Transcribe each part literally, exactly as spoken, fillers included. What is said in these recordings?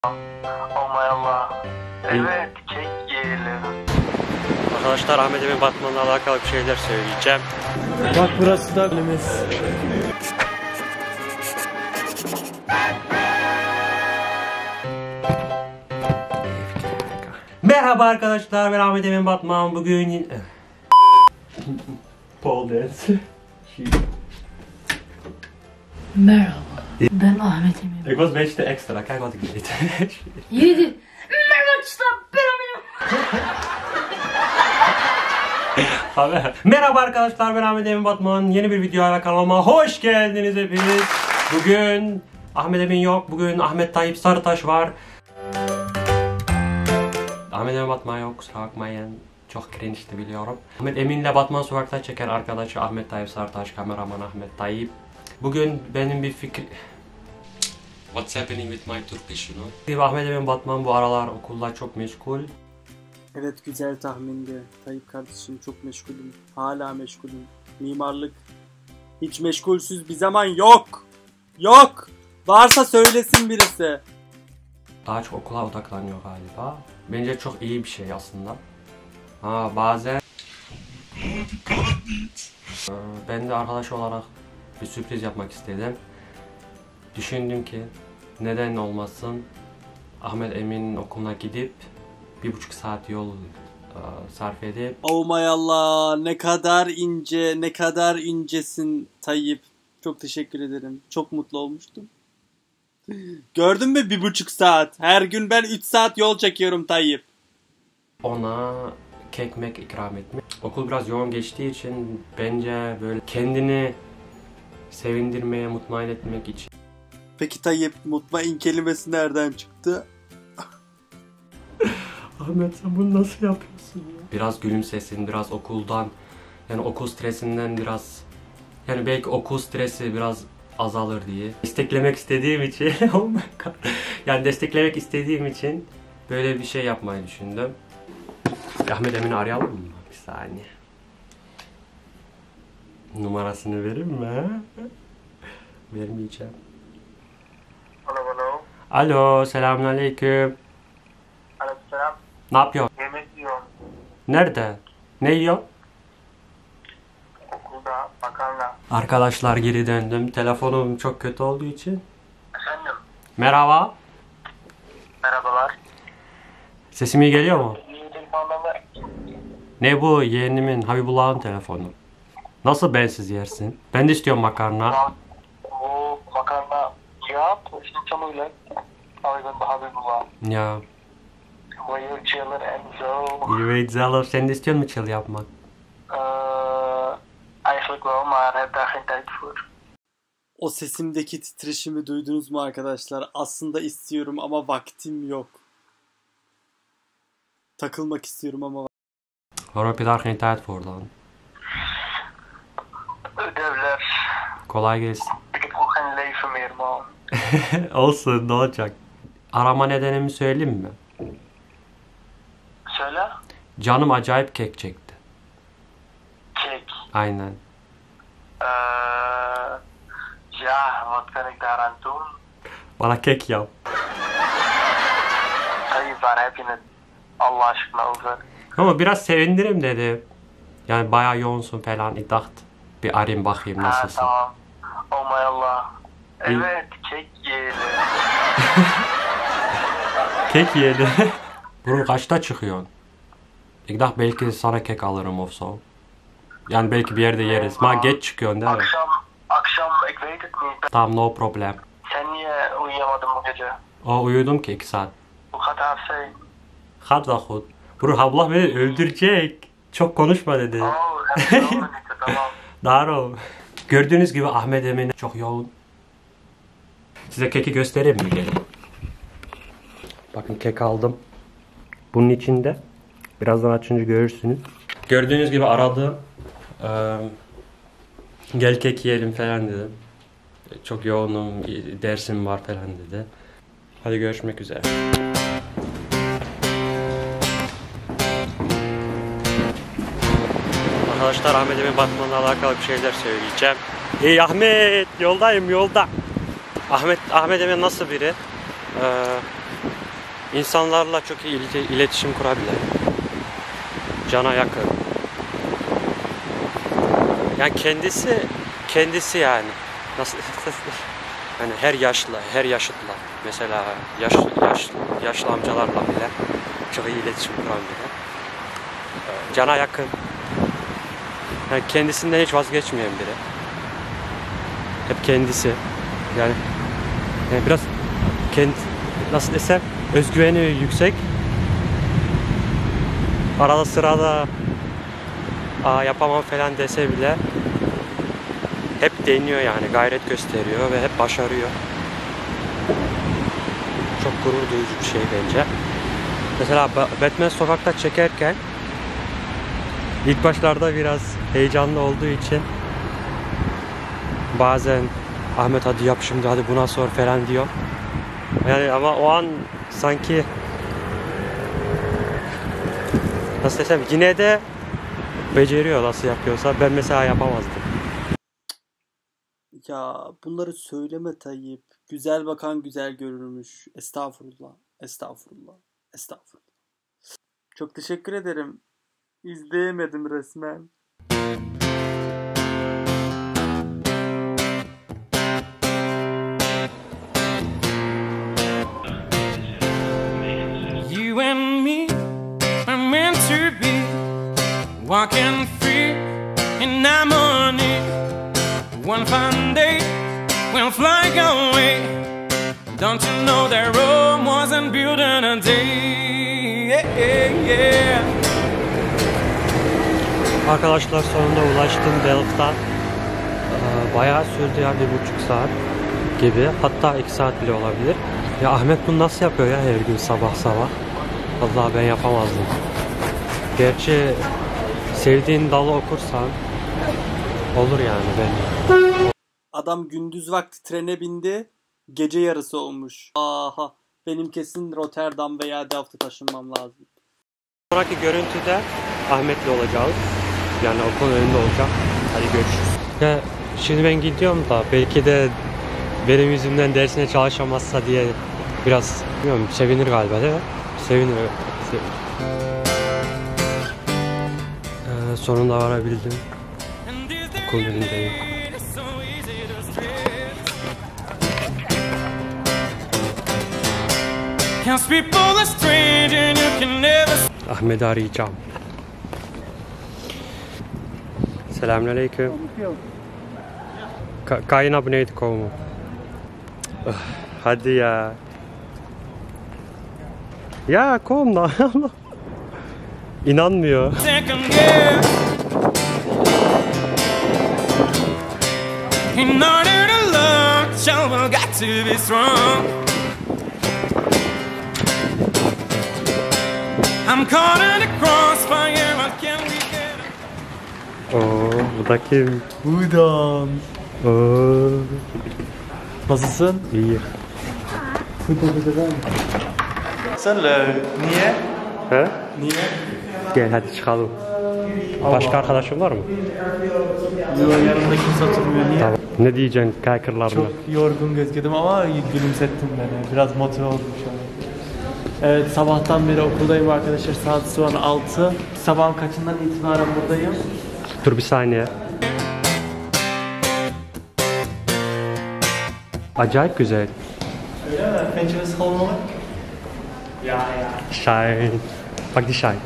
Aman Allah. Evet, kek yiyelim. Arkadaşlar Ahmet Emin Batman'la alakalı bir şeyler söyleyeceğim. Bak burası da önümüz. Merhaba arkadaşlar, ben Ahmet Emin Batman. Bugün Paul dance. Merhaba, ben Ahmet Emin. Ik was een beetje te extra, kijk wat ik deed. Yedi. Merhaba stop, ben Emin. Abi. Merhaba arkadaşlar, ben Ahmet Emin Batman. Yeni bir videoyla kanalıma hoş geldiniz hepiniz. Bugün Ahmet Emin yok, bugün Ahmet Tayyip Sarıtaş var. Ahmet Emin Batman yok, kusura bakmayın. Çok cringe'ti biliyorum. Ahmet Emin'le Batman sokakta çeken arkadaşı Ahmet Tayyip Sarıtaş, kameraman Ahmet Tayyip. Bugün benim bir fikir... What's happening with my Turkish, you know? Ahmet Emin Batman bu aralar okulda çok meşgul. Evet, güzel tahmindi. Tayyip kardeşim, çok meşgulüm. Hala meşgulüm. Mimarlık. Hiç meşgulsüz bir zaman yok. Yok. Varsa söylesin birisi. Daha çok okula odaklanıyor galiba. Bence çok iyi bir şey aslında. Ha bazen... Ben de arkadaş olarak bir sürpriz yapmak istedim. Düşündüm ki neden olmasın, Ahmet Emin'in okuluna gidip bir buçuk saat yol uh, sarf edip... Oh my Allah, ne kadar ince, ne kadar incesin Tayyip. Çok teşekkür ederim. Çok mutlu olmuştum. Gördün mü, bir buçuk saat. Her gün ben üç saat yol çekiyorum Tayyip. Ona kek mek ikram etmek. Okul biraz yoğun geçtiği için bence böyle kendini sevindirmeye, mutmain etmek için. Peki Tayyip, mutmain kelimesi nereden çıktı? Ahmet sen bunu nasıl yapıyorsun ya? Biraz gülümsesin, biraz okuldan, yani okul stresinden biraz, yani belki okul stresi biraz azalır diye. Desteklemek istediğim için, oh my god. Yani desteklemek istediğim için böyle bir şey yapmayı düşündüm. Ahmet Emin'i arayalım mı? Bir saniye. Numarasını vereyim mi? Vermeyeceğim. Alo, alo. Alo, selamünaleyküm. Aleykümselam. Ne yapıyorsun? Yemek yiyorum. Nerede? Ne yiyorsun? Okulda, makarna. Arkadaşlar geri döndüm. Telefonum çok kötü olduğu için. Efendim? Merhaba. Merhabalar. Sesim iyi geliyor mu? İyi telefonlar. Ne bu? Yeğenimin, Habibullah'ın telefonu. Nasıl bensiz yersin? Ben de istiyorum makarna. Bu makarna yap, işte çamurla. Aynen Habibullah. Ya. Where you chilling and zo. Evet Zalo, sen de istiyor musun chill yapmak? Uh, eigenlijk wel, maar heb daar geen tijd voor. O sesimdeki titreşimi duydunuz mu arkadaşlar? Aslında istiyorum ama vaktim yok. Takılmak istiyorum ama... Waarom heb je daar geen tijd voor dan? Ödevler. Kolay gelsin. Ik heb gewoon geen leven meer, man. Olsun, ne olacak? Arama nedenimi söyleyeyim mi? Söyle. Canım acayip kek çekti. Kek. Aynen. Uh, ja, wat kan ik daaraan doen? Bana kek yap. Tayyip, waar heb je het Allah aşkına over? Ama biraz sevindirim dedi. Yani bayağı yoğunsun falan. Ik dacht bir arayayım bakayım Ha, nasılsın. tamam. Oh my Allah. Evet, kek yiyelim. Kek yedi. Bro kaçta çıkıyorsun? Ik dacht belki sana kek alırım of so. Yani belki bir yerde yeriz. Ma geç çıkıyorsun değil mi? Akşam, akşam, ik weet het niet. Tamam, no problem. Sen niye uyuyamadın bu gece? O uyudum ki iki saat. Bu kadar şey. Hadi hud. Bro abla beni öldürecek. Çok konuşma dedi. Oh, hem de olmadı, tamam. Daro. Gördüğünüz gibi Ahmet Emin çok yoğun. Size keki göstereyim mi? Gelin. Bakın kek aldım. Bunun içinde. Birazdan açınca görürsünüz. Gördüğünüz gibi aradı. Ee, gel kek yiyelim falan dedim. Çok yoğunum, dersim var falan dedi. Hadi görüşmek üzere. Arkadaşlar Ahmet Emin Batman'la alakalı bir şeyler söyleyeceğim. Ey Ahmet, yoldayım yolda. Ahmet Ahmet Emin nasıl biri? Ee, İnsanlarla çok iyi iletişim kurabilir. Cana yakın. Yani kendisi kendisi yani nasıl yani her yaşlı, her yaşıtla mesela yaş, yaş, yaşlı amcalarla bile çok iyi iletişim kurabilir. Cana yakın. Yani kendisinden hiç vazgeçmeyen biri. Hep kendisi. Yani, yani biraz kendi nasıl desem özgüveni yüksek. Arada sırada aa yapamam falan dese bile hep deniyor yani, gayret gösteriyor ve hep başarıyor. Çok gurur duyucu bir şey bence. Mesela Batman sokakta çekerken ilk başlarda biraz heyecanlı olduğu için bazen Ahmet hadi yap şimdi, hadi buna sor falan diyor. Yani ama o an sanki nasıl desem yine de beceriyor nasıl yapıyorsa. Ben mesela yapamazdım. Ya bunları söyleme Tayyip. Güzel bakan güzel görürmüş. Estağfurullah. Estağfurullah. Estağfurullah. Çok teşekkür ederim. İzleyemedim resmen. You and me are meant to be walking free in harmony. One fine day we'll fly away. Don't you know that Rome wasn't built in a day? Yeah, yeah, yeah. Arkadaşlar sonunda ulaştım Delft'a. Ee, bayağı sürdü ya, bir buçuk saat gibi. Hatta iki saat bile olabilir. Ya Ahmet bunu nasıl yapıyor ya her gün sabah sabah? Vallahi ben yapamazdım. Gerçi sevdiğin dalı okursan olur yani bence. Adam gündüz vakti trene bindi. Gece yarısı olmuş. Aha. Benim kesin Rotterdam veya Delft'e taşınmam lazım. Sonraki görüntüde Ahmet'le olacağız. Yani okulun önünde olacak. Hadi görüşürüz. Ya şimdi ben gidiyorum da belki de benim yüzümden dersine çalışamazsa diye biraz bilmiyorum, sevinir galiba değil mi? Sevinir. sevinir. Ee, sonunda varabildim. Okulun önündeyim. Ahmet'i arayacağım. Selamünaleyküm. Ka kain aboneydi kovumu. Hadi ya. Ya kovum da. İnanmıyor. In order to love, someone got to be strong. I'm caught in a crossfire, what can we get? Oo, bu da kim? Budan. Oo, Nasılsın? iyi. Senle niye? He? Niye? Gel hadi çıkalım. Başka arkadaşın var mı? Yok, yanımda kimse oturmuyor. Niye? Tamam. Ne diyeceksin kaykırlarına? Çok yorgun gözüküyordum ama gülümsettin beni. Biraz motive oldum şu an. Evet, sabahtan beri okuldayım arkadaşlar. Saat şu an altı. Sabahın kaçından itibaren buradayım? Dur bir saniye. Acayip güzel. Öyle mi? Penceresi kalmalı. Ya ya. Shine. Bak di shine.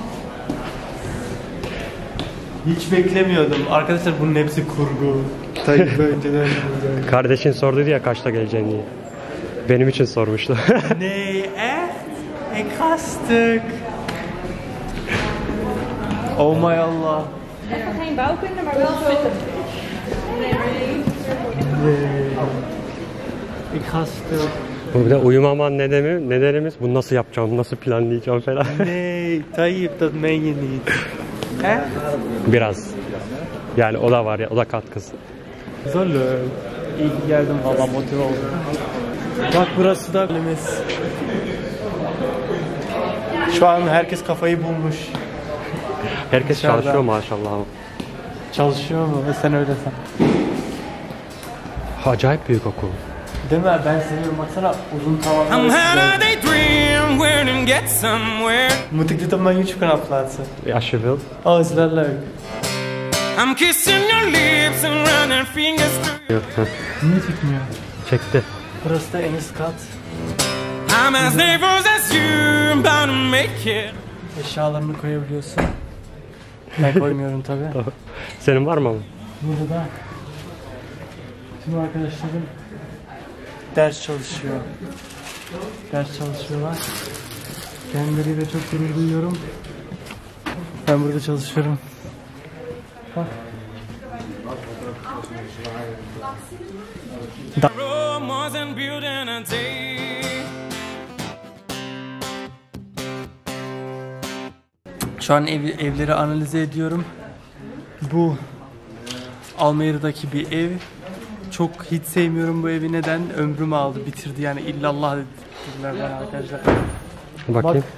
Hiç beklemiyordum. Arkadaşlar bunun hepsi kurgu. Tayyip önceden burada. Kardeşin sorduydu ya kaçta geleceğini diye. Benim için sormuştu. Ne? E? E kastık. Oh my Allah. Geen bouwkunde, maar wel zitten. E kastık. Bu bir de uyumaman nedeni, nedenimiz bunu nasıl yapacağım, nasıl planlayacağım falan. Ne? Tayyip dat meen je niet. He? Biraz. Yani o da var ya, o da katkısı. Güzel. İyi ki geldim, valla motive oldum. Bak burası da kulemiz. Şu an herkes kafayı bulmuş. Herkes Dışarıda. çalışıyor maşallah. Çalışıyor mu? Sen öyle san. Acayip büyük okul. Değil mi? Ben seviyorum. Baksana uzun I'm tavanlar. had a daydream can get somewhere. Moet ik dit op mijn YouTube kanaal plaatsen? Als je wilt. Oh, is dat leuk. I'm kissing your lips and running fingers through. Niye çıkmıyor? Çekti. Burası da en üst kat. I'm as nervous as you, I'm bound to make it. Eşyalarını koyabiliyorsun. Ben koymuyorum tabi. Senin var mı ama? Burada da tüm arkadaşlarım ders çalışıyor. Ders çalışıyorlar. Kendileriyle çok gurur duyuyorum. Ben burada çalışıyorum. Bak. Rome wasn't built in a day. Şu an ev, evleri analize ediyorum. Bu Almanya'daki bir ev. Çok hiç sevmiyorum bu evi. Neden? Ömrümü aldı, bitirdi yani. İllallah dediler bana arkadaşlar. Bakayım. Bak.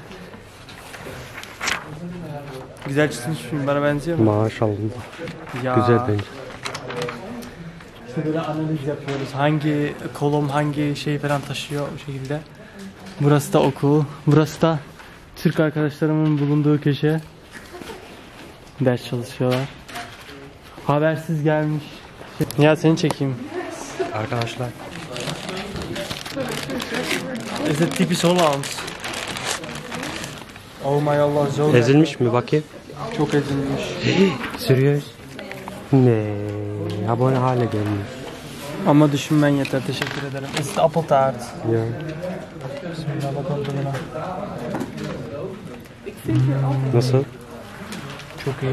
Güzel çizmiş film, bana benziyor mu? Maşallah. Ya. Güzel bence. İşte böyle analiz yapıyoruz. Hangi kolum hangi şey falan taşıyor o şekilde. Burası da okul. Burası da Türk arkadaşlarımın bulunduğu köşe. Ders çalışıyorlar. Habersiz gelmiş. Ya seni çekeyim. Arkadaşlar. Is it typisch Hollands? Oh my Allah, zo. Ezilmiş mi bakayım? Çok ezilmiş. Seriöz. Ne? Abone hale gelmiş. Ama düşünmen yeter, teşekkür ederim. Is it appeltaart? Ya. Bismillah, bakalım tadına. Nasıl? Çok iyi.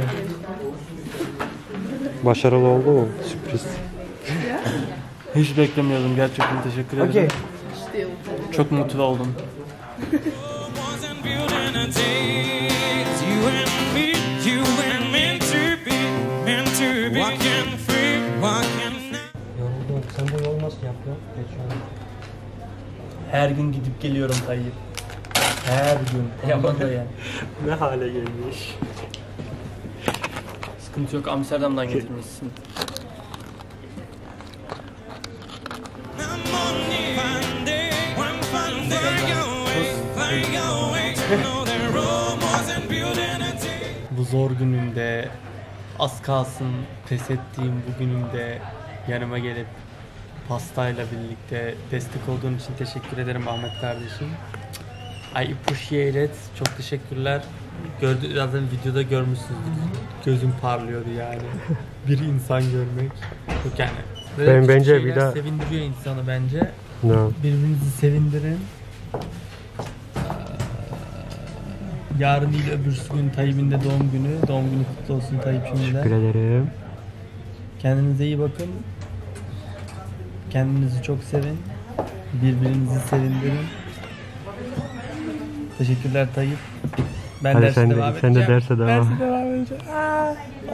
Başarılı oldu mu? Sürpriz. Hiç beklemiyordum gerçekten, teşekkür ederim. Çok mutlu oldum. Wasn't built in a day. It's you and me, you and meant to be, meant to be. Walking free, walking now. Yoruldum. Sen bu yol nasıl yapıyorsun? Her gün gidip geliyorum Tayyip. Her gün. Yapmadı da yani. Ne hale gelmiş? Sıkıntı yok, Amsterdam'dan getirmişsin. I'm on the fine day, one fine day away, flying away to know that Rome wasn't built in a day. Bu zor günümde, az kalsın pes ettiğim bu günümde yanıma gelip pastayla birlikte destek olduğun için teşekkür ederim Ahmet kardeşim. I appreciate it. Çok teşekkürler. Gördü, zaten videoda görmüşsünüz. Gözüm parlıyordu yani. Bir insan görmek. Çok yani. Böyle Ben küçük bence şeyler bir daha- sevindiriyor insanı bence. No. Birbirinizi sevindirin. Yarın değil öbürsü gün Tayyip'in de doğum günü. Doğum günü kutlu olsun Tayyip Teşekkür şimdiden. ederim. Kendinize iyi bakın. Kendinizi çok sevin. Birbirinizi sevindirin. Teşekkürler Tayyip. Ben Hadi derse sen de- devam sen de edeceğim. derse devam. Derse devam edeceğim. Aa,